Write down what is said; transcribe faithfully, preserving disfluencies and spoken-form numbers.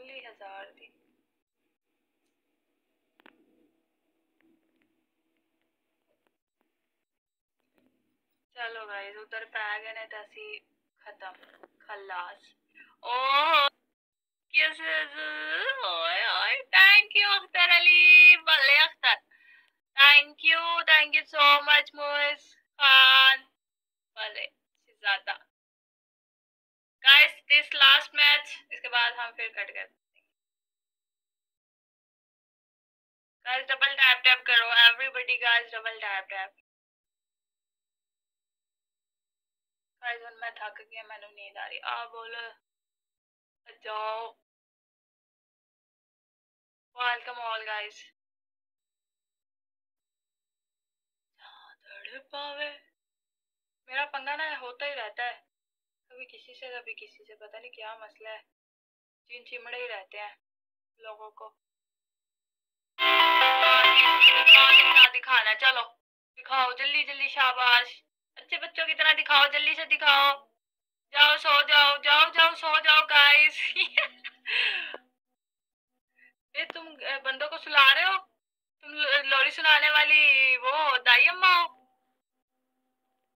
Only हजार थी। चलो गाइस उधर पै गए ने तसी खत्म खलास। ओह किस ओए ओए थैंक यू अख्तर अली भले Akhtar thank you thank you so much Moiz Khan भले ज्यादा। गाइस दिस लास्ट मैच इसके बाद हम फिर कट गए। गाइस डबल टैप टैप करो everybody guys double tap tap. Guys मैं थक गया मैंने नींद आ रही आ बोलो जाओ। Welcome all guys. पावे मेरा पंगा ना होता ही रहता है कभी किसी से कभी किसी से पता नहीं क्या मसला है। चिन चिमड़े ही रहते हैं लोगों को। कितना दिखाना चलो दिखाओ जल्दी जल्दी शाबाश अच्छे बच्चों की तरह दिखाओ जल्दी से दिखाओ। जाओ सो जाओ जाओ जाओ सो जाओ गाइस। ये तुम बंदों को सुला रहे हो तुम लोरी सुनाने वाली वो दाई अम्मा हो।